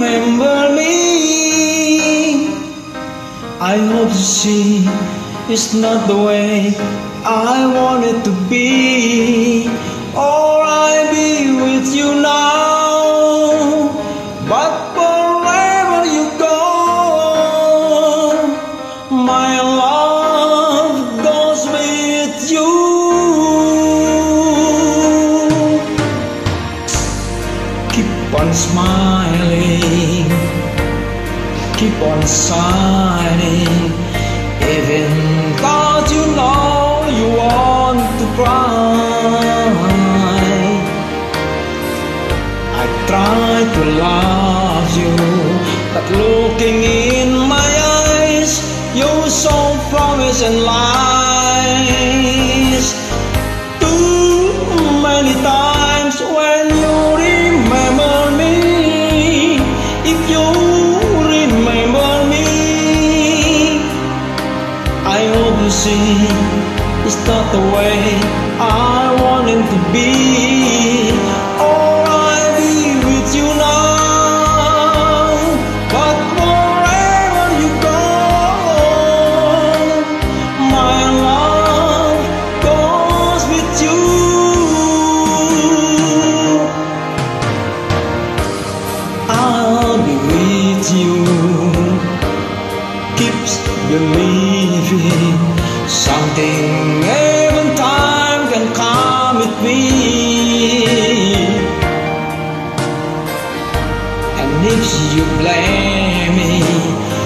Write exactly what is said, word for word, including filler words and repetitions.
remember me, I hope to see it's not the way I want it to be, or I'll be with you now, but wherever you go, my love goes with you. Keep on smiling, keep on shining, even though you know you want to cry. I try to love you, but looking in my eyes, you saw promise and lies. Too many times when you remember me, if you remember me, I hope you see it's not the way I want it to be, or I'll be with you now, but wherever you go, my love goes with you. I'll be with you, keeps believing something even time can come with me. And if you blame me,